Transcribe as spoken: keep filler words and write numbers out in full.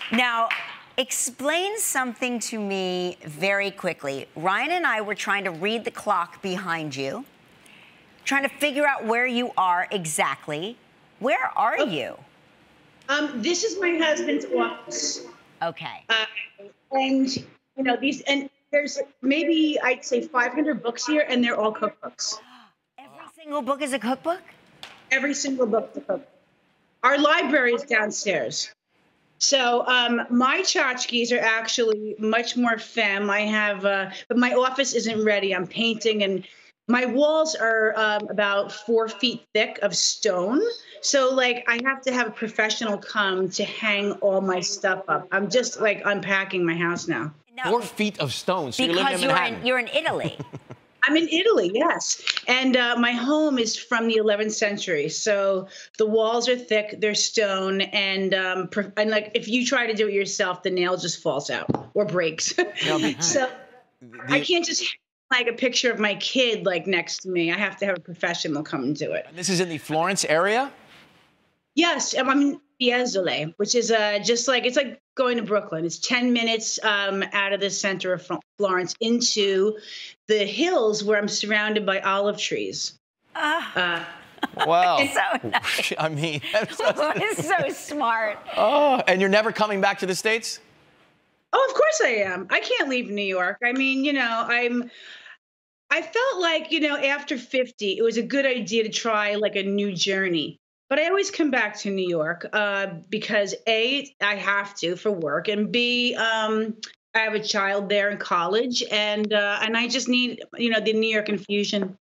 Now, explain something to me very quickly. Ryan and I were trying to read the clock behind you, trying to figure out where you are exactly. Where are oh, you? Um, this is my husband's office. Okay. Uh, and, you know, these, and there's maybe I'd say five hundred books here, and they're all cookbooks. Every single book is a cookbook? Every single book is a cookbook. Our library is downstairs. So um, my tchotchkes are actually much more femme. I have, uh, but my office isn't ready. I'm painting, and my walls are um, about four feet thick of stone. So like I have to have a professional come to hang all my stuff up. I'm just like unpacking my house now. now Four feet of stone. So you're because living in you're Manhattan. in, you're in Italy. I'm in Italy, yes. And uh, my home is from the eleventh century. So the walls are thick, they're stone. And, um, and like if you try to do it yourself, the nail just falls out or breaks. So The- I can't just like a picture of my kid like next to me. I have to have a professional come and do it. This is in the Florence area? Yes, I'm in Fiesole, which is uh, just like, it's like going to Brooklyn. It's ten minutes um, out of the center of Florence into the hills where I'm surrounded by olive trees. Uh, Wow. So nice. I mean, that's It's so smart. oh, and you're never coming back to the States? Oh, of course I am. I can't leave New York. I mean, you know, I'm, I felt like, you know, after fifty, it was a good idea to try like a new journey. But I always come back to New York uh, because A, I have to for work, and B, um, I have a child there in college, and uh, and I just need, you know, the New York infusion.